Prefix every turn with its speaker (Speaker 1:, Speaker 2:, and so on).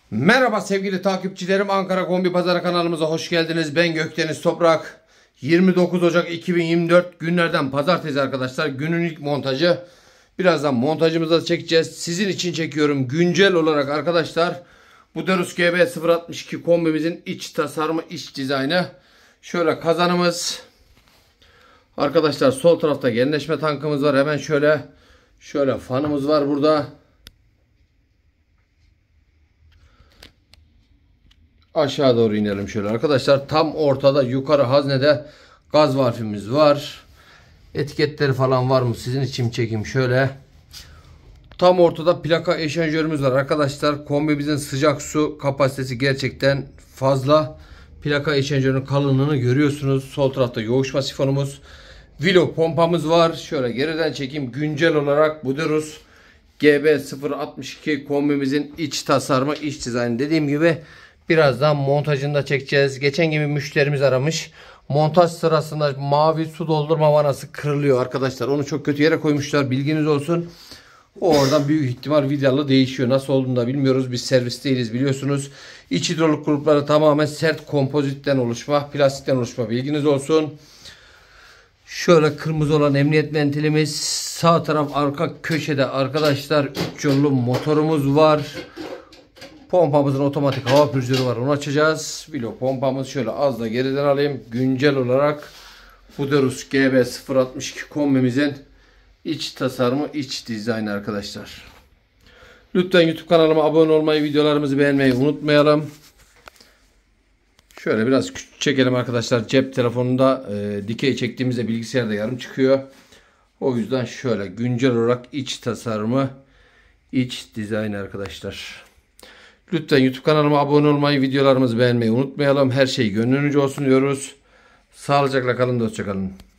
Speaker 1: Merhaba sevgili takipçilerim, Ankara Kombi Pazarı kanalımıza hoş geldiniz. Ben Gökdeniz Toprak. 29 Ocak 2024 günlerden pazartesi arkadaşlar. Günün ilk montajı. Birazdan montajımızı da çekeceğiz. Sizin için çekiyorum güncel olarak arkadaşlar. Buderus GB 062 kombimizin iç tasarımı, iç dizaynı. Şöyle kazanımız. Arkadaşlar sol tarafta genleşme tankımız var. Hemen şöyle fanımız var burada. Aşağı doğru inelim şöyle arkadaşlar. Tam ortada yukarı haznede gaz valfimiz var. Etiketleri falan var mı? Sizin için çekeyim şöyle. Tam ortada plaka eşanjörümüz var arkadaşlar. Kombimizin sıcak su kapasitesi gerçekten fazla. Plaka eşanjörünün kalınlığını görüyorsunuz. Sol tarafta yoğuşma sifonumuz. Vilo pompamız var. Şöyle geriden çekeyim. Güncel olarak Buderus GB 062 kombimizin iç tasarımı, iç dizaynı. Dediğim gibi birazdan montajını da çekeceğiz. Geçen gibi müşterimiz aramış. Montaj sırasında mavi su doldurma vanası kırılıyor arkadaşlar. Onu çok kötü yere koymuşlar. Bilginiz olsun. Oradan büyük ihtimal vidalı değişiyor. Nasıl olduğunu da bilmiyoruz. Biz servis değiliz biliyorsunuz. İç hidrolik grupları tamamen sert kompozitten oluşma, plastikten oluşma. Bilginiz olsun. Şöyle kırmızı olan emniyet ventilimiz. Sağ taraf arka köşede arkadaşlar 3 yollu motorumuz var. Pompamızın otomatik hava pürüzörü var. Onu açacağız. Vilo pompamız şöyle az da geriden alayım. Güncel olarak Buderus GB 062 kombimizin iç tasarımı, iç dizaynı arkadaşlar. Lütfen YouTube kanalıma abone olmayı, videolarımızı beğenmeyi unutmayalım. Şöyle biraz küçük çekelim arkadaşlar. Cep telefonunda dikey çektiğimizde bilgisayarda yarım çıkıyor. O yüzden şöyle güncel olarak iç tasarımı, iç dizaynı arkadaşlar. Lütfen YouTube kanalıma abone olmayı, videolarımızı beğenmeyi unutmayalım. Her şey gönlünüzce olsun diyoruz. Sağlıcakla kalın, hoşça kalın.